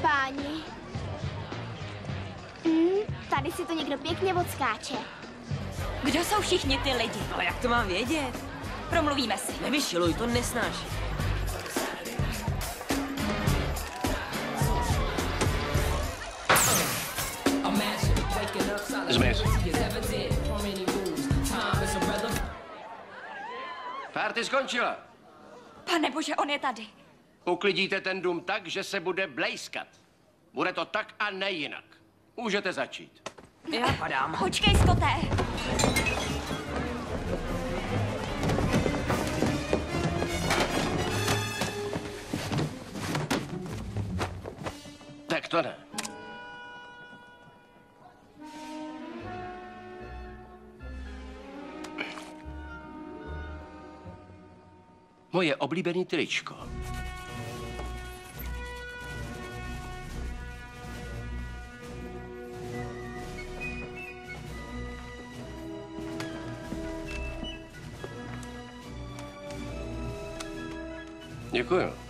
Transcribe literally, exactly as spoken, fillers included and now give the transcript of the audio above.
Páni. Hmm, tady si to někdo pěkně odskáče. Kdo jsou všichni ty lidi? No jak to mám vědět? Promluvíme si. Nevyšiluj, to nesnáším. Smith. Party skončila. Pane bože, on je tady. Uklidíte ten dům tak, že se bude blejskat. Bude to tak a ne jinak. Můžete začít. Já padám. Počkej, Scotté. Tak to ne. Moje oblíbený tričko. Děkuju.